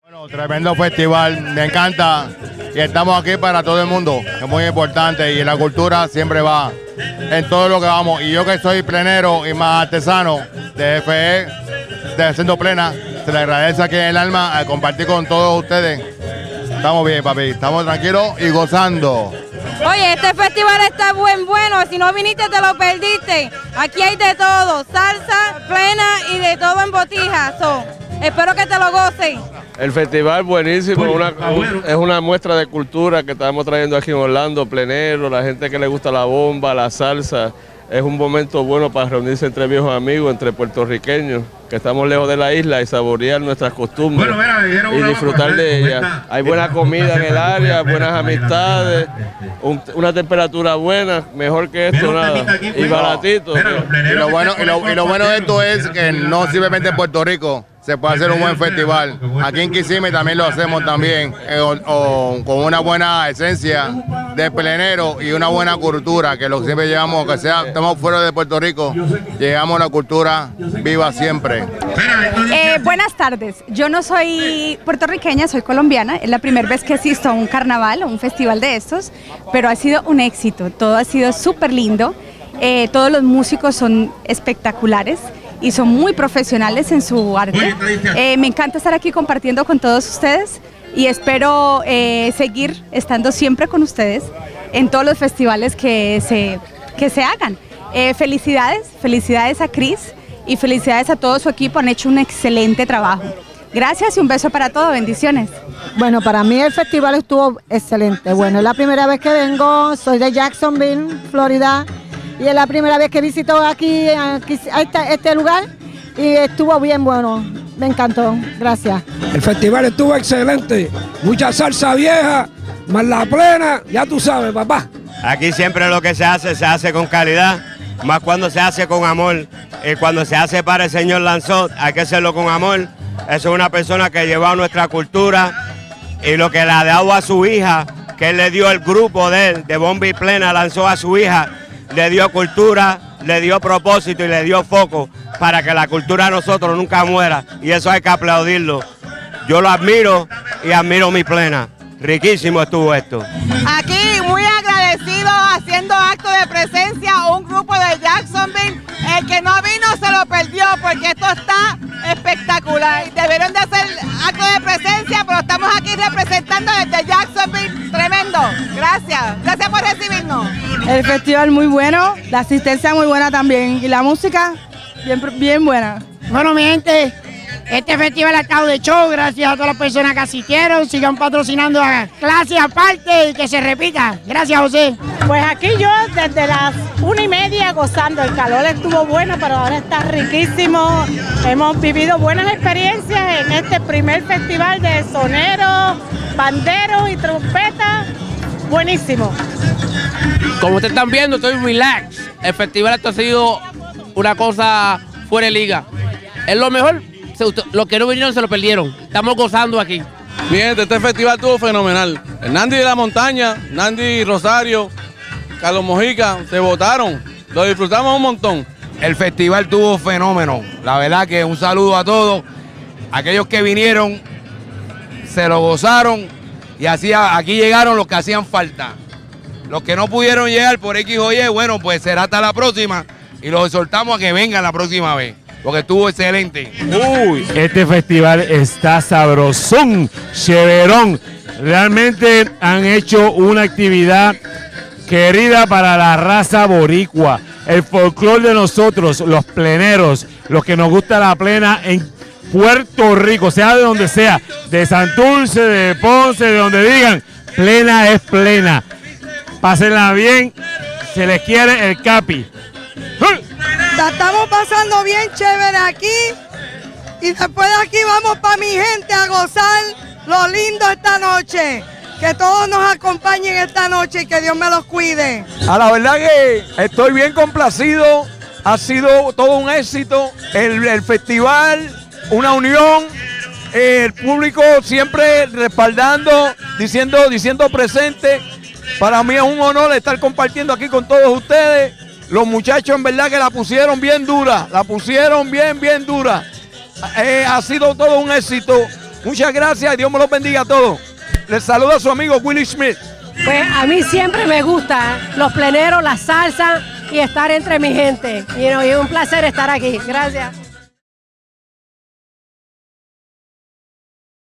Bueno, tremendo festival, me encanta y estamos aquí para todo el mundo, que es muy importante y la cultura siempre va en todo lo que vamos. Y yo que soy plenero y más artesano de FE, de Siendo Plena, se le agradece aquí en el alma al compartir con todos ustedes. Estamos bien, papi, estamos tranquilos y gozando. Oye, este festival está bueno, si no viniste te lo perdiste. Aquí hay de todo, salsa, plena y de todo en botijas. Espero que te lo gocen. El festival buenísimo, es una muestra de cultura que estamos trayendo aquí en Orlando, plenero, la gente que le gusta la bomba, la salsa. Es un momento bueno para reunirse entre viejos amigos, entre puertorriqueños, que estamos lejos de la isla y saborear nuestras costumbres y disfrutar de ellas. Hay buena comida en el área, buenas amistades, una temperatura buena, mejor que esto nada, y baratito. Y lo bueno de esto es que no simplemente en Puerto Rico se puede hacer un buen festival. Aquí en Kissimmee también lo hacemos también, con una buena esencia de plenero y una buena cultura, que lo que siempre llevamos, que sea, estamos fuera de Puerto Rico, llevamos la cultura viva siempre. Buenas tardes, yo no soy puertorriqueña, soy colombiana, es la primera vez que asisto a un carnaval o un festival de estos, pero ha sido un éxito, todo ha sido súper lindo, todos los músicos son espectaculares y son muy profesionales en su arte. Me encanta estar aquí compartiendo con todos ustedes y espero seguir estando siempre con ustedes en todos los festivales que se hagan. Felicidades a Chris y felicidades a todo su equipo, han hecho un excelente trabajo. Gracias y un beso para todos, bendiciones. Bueno, para mí el festival estuvo excelente. Bueno, es la primera vez que vengo, soy de Jacksonville, Florida. Y es la primera vez que visito aquí este lugar y estuvo bien bueno, me encantó, gracias. El festival estuvo excelente, mucha salsa vieja, más la plena, ya tú sabes, papá. Aquí siempre lo que se hace con calidad, más cuando se hace con amor. Y cuando se hace para el señor Lanzot, hay que hacerlo con amor. Eso es una persona que lleva nuestra cultura y lo que le ha dado a su hija, que él le dio el grupo de él, de Bomba y Plena, lanzó a su hija. Le dio cultura, le dio propósito y le dio foco para que la cultura de nosotros nunca muera. Y eso hay que aplaudirlo. Yo lo admiro y admiro mi Plena. Riquísimo estuvo esto. Aquí muy agradecido, haciendo acto de presencia, un grupo de Jacksonville. El que no vino se lo perdió porque esto está espectacular. Debieron de hacer acto de presencia, pero estamos aquí representando desde Jacksonville. Tremendo. Gracias por recibirnos. El festival muy bueno, la asistencia muy buena también y la música bien buena. Bueno, mi gente, este festival ha estado de show, gracias a todas las personas que asistieron, sigan patrocinando a clases aparte y que se repita. Gracias, José. Pues aquí yo desde las 1:30 gozando, el calor estuvo bueno, pero ahora está riquísimo. Hemos vivido buenas experiencias en este primer festival de soneros, banderos y trompetas. Buenísimo. Como ustedes están viendo, estoy relax. El festival esto ha sido una cosa fuera de liga. Es lo mejor. Los que no vinieron se lo perdieron. Estamos gozando aquí. Bien, este festival estuvo fenomenal. El Nandi de la Montaña, Nandi Rosario, Carlos Mojica, se votaron. Lo disfrutamos un montón. El festival tuvo fenómeno. La verdad que un saludo a todos. Aquellos que vinieron se lo gozaron y así aquí llegaron los que hacían falta. Los que no pudieron llegar por X o Y, bueno, pues será hasta la próxima y los exhortamos a que vengan la próxima vez, porque estuvo excelente. Uy, este festival está sabrosón, chéverón. Realmente han hecho una actividad querida para la raza boricua. El folclore de nosotros, los pleneros, los que nos gusta la plena en Puerto Rico, sea de donde sea, de Santurce, de Ponce, de donde digan, plena es plena. Pásenla bien, se les quiere el capi. La estamos pasando bien chévere aquí y después de aquí vamos para mi gente a gozar lo lindo esta noche. Que todos nos acompañen esta noche y que Dios me los cuide. A la verdad que estoy bien complacido, ha sido todo un éxito el festival, una unión, el público siempre respaldando, diciendo presente. Para mí es un honor estar compartiendo aquí con todos ustedes. Los muchachos en verdad que la pusieron bien dura, la pusieron bien dura. Ha sido todo un éxito Muchas gracias y Dios me los bendiga a todos. Les saluda a su amigo Willie Smith. Pues a mí siempre me gusta los pleneros, la salsa y estar entre mi gente. Y es un placer estar aquí. Gracias.